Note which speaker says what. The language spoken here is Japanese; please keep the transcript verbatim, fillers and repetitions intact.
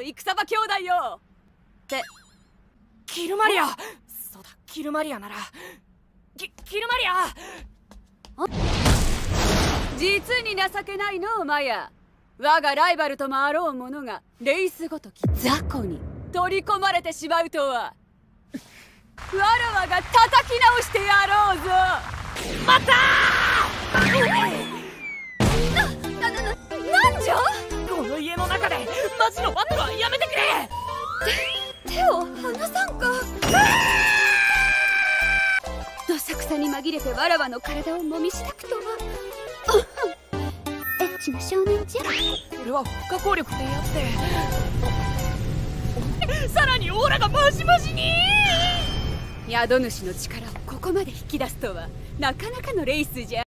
Speaker 1: 戦場兄弟よ。ってキルマリア。そうだ、キルマリアならキキルマリア。実に情けないのマヤ。我がライバルともあろう者がレイスごとき雑魚に取り込まれてしまうとは。わらわが叩き直してやろうぞ。またーな、な、な、なんじゃ。この家の中でマジのバトルはやめてくれ。手、手を離さんか。どさくさに紛れてわらわの体をもみしだくとは。エッチな少年じゃ。これは不可抗力ってやつで、さらにオーラがマシマシに。宿主の力をここまで引き出すとはなかなかのレイスじゃ。